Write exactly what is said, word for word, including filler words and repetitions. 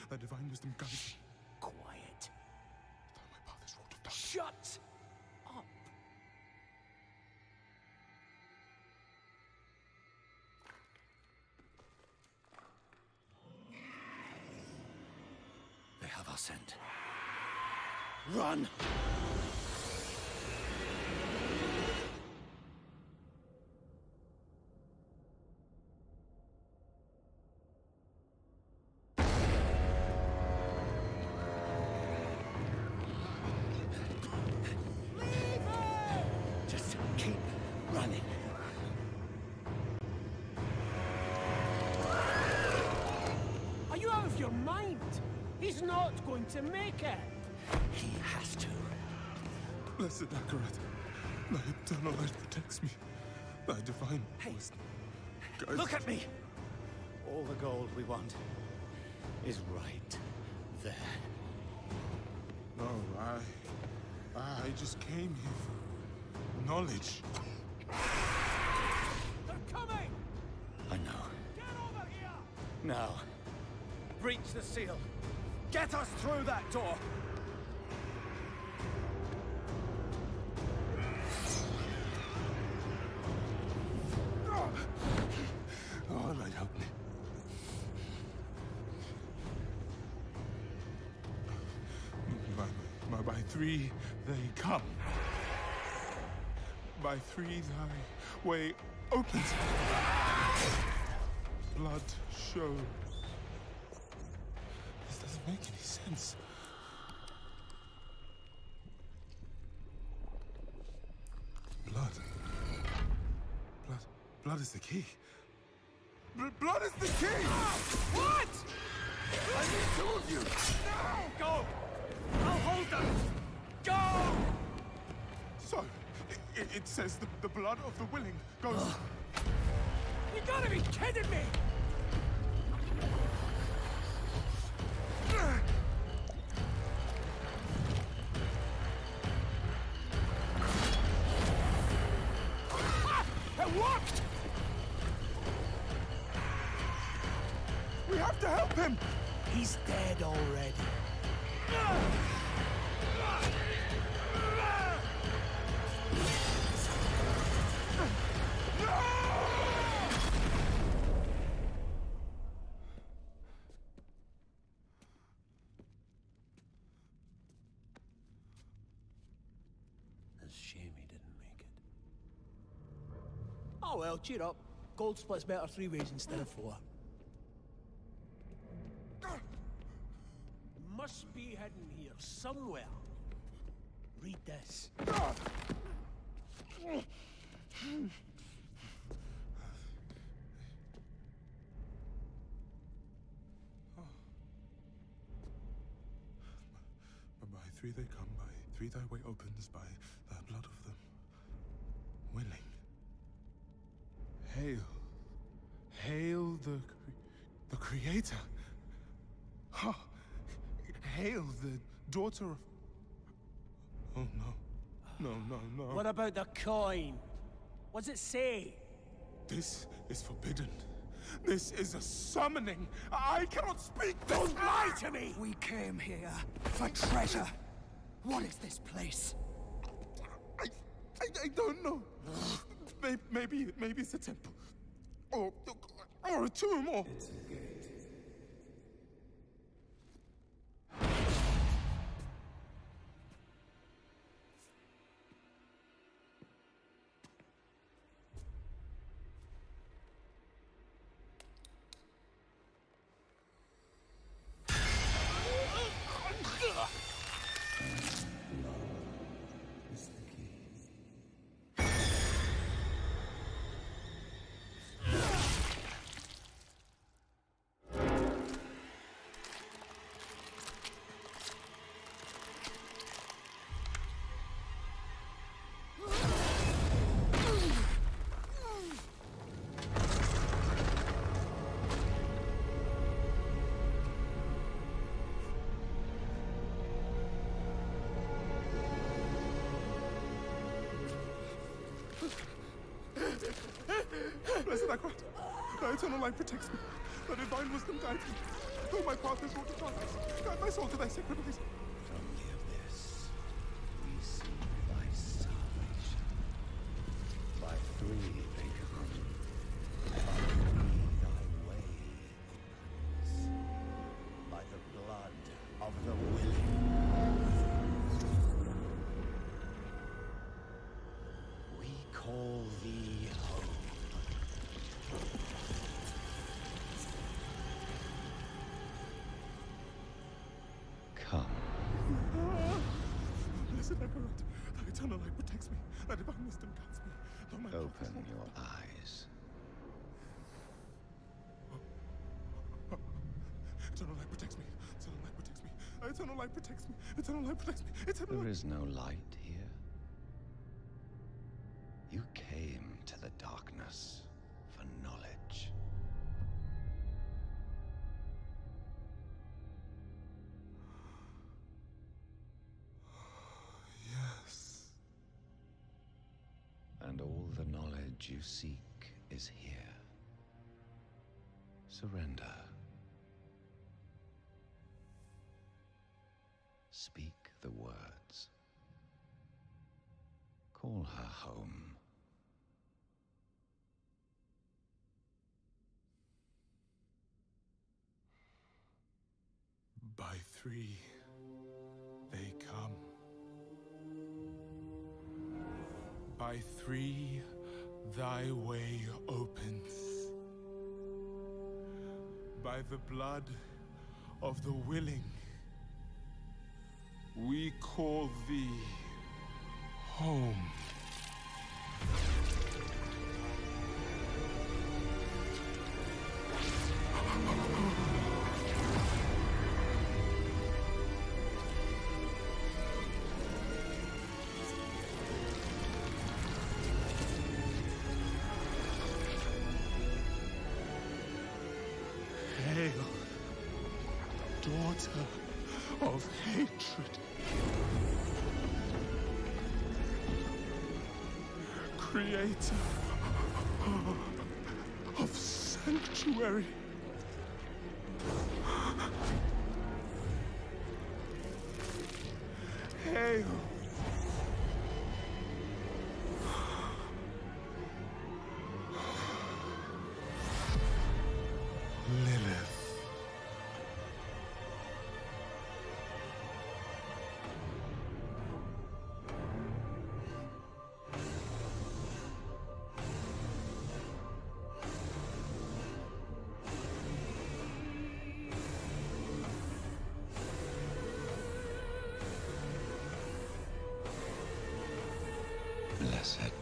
Thy divine wisdom guides me. Quiet. Thou my path is wrought of darkness. Shut up. They have our scent. Run! He's not going to make it. He has to. Blessed Akarat, thy eternal light protects me. Thy divine hey, wisdom guides Look at me! All the gold we want is right there. No, I... I just came here for knowledge. They're coming! I know. Get over here! Now, breach the seal. Get us through that door! Oh, Lord, help me. By, by, by three, they come. By three, thy way opens. Blood shows. This doesn't make any sense. Blood. Blood. Blood is the key. B blood is the key! What? I told you! No! Go! I'll hold them! Go! So, it, it says the, the blood of the willing goes... You gotta be kidding me! It worked! We have to help him! He's dead already. It's a shame he didn't make it. Oh well, cheer up. Gold splits better three ways instead of four. Must be hidden here somewhere. Read this. By three they come, by three thy way opens, by the blood of them willing. Hail. Hail the, cre the Creator. Ha! Hail the daughter of... Oh, no. No, no, no. What about the coin? What's it say? This is forbidden. This is a summoning. I cannot speak. Don't lie to me! We came here for treasure. What is this place? I, I, I don't know. maybe, maybe, maybe it's a temple, or, or a tomb, or. It's a gate. Blessed Akarat, thy eternal light protects me. Thy divine wisdom guides me. Oh, my father's wrought upon us. Guide my soul to thy sacred place. From the abyss, we see thy salvation. By three they come. By three thy way opens. By the blood of the willing. We call thee home. Come. Blessed Agarot, thy eternal light protects me. Thy divine wisdom guides me. Though my path is Open walked your upon- eyes. Eternal light protects me. Eternal light protects me. Eternal light protects me. Eternal light protects me. Eternal There light. is no light here. You came to the darkness for knowledge. Yes. And all the knowledge you seek is here. Surrender. Speak the words. Call her home. By three, they come. By three, thy way opens. By the blood of the willing, we call thee home. Hail, daughter of hatred. Creator of sanctuary. Hail. Lilith. Blessed